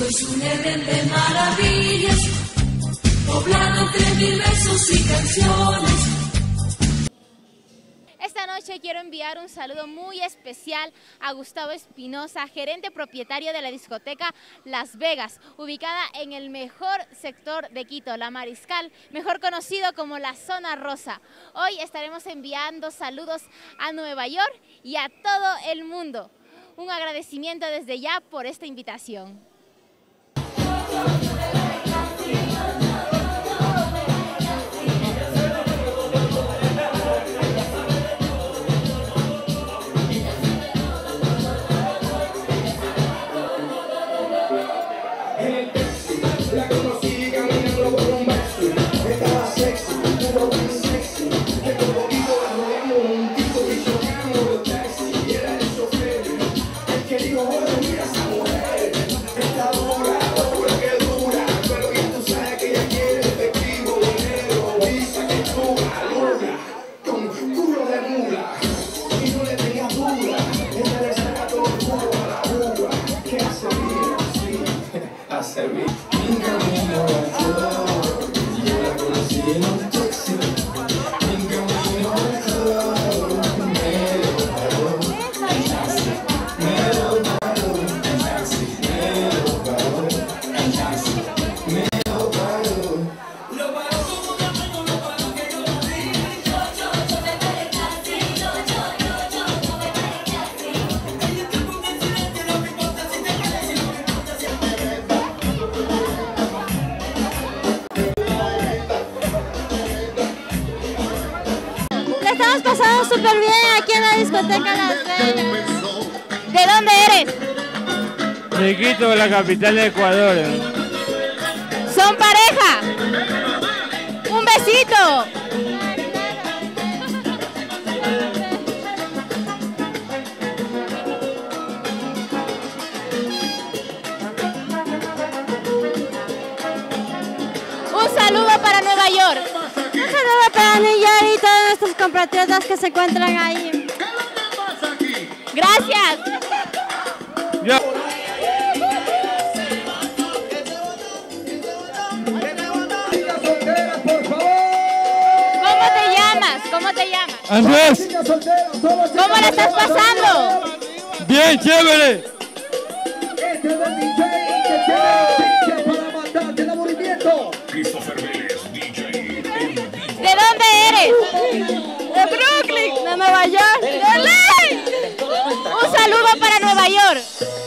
es un Edén de maravillas, poblado entre mil versos y canciones. Esta noche quiero enviar un saludo muy especial a Gustavo Espinosa, gerente propietario de la discoteca Las Vegas, ubicada en el mejor sector de Quito, La Mariscal, mejor conocido como la Zona Rosa. Hoy estaremos enviando saludos a Nueva York y a todo el mundo. Un agradecimiento desde ya por esta invitación. Estamos pasando súper bien aquí en la discoteca Las Vegas. ¿De dónde eres? De Quito, la capital de Ecuador. ¿Son pareja? ¡Un besito! Un saludo para Nueva York. Un saludo para New York y todos nuestros compatriotas que se encuentran ahí. Gracias. Yo. ¿Cómo te llamas? ¿Cómo te llamas? Andrés. ¿Cómo la estás pasando? Bien, chévere. ¿De dónde eres? De Brooklyn, de Nueva York. ¡De LA! Un saludo para Nueva York.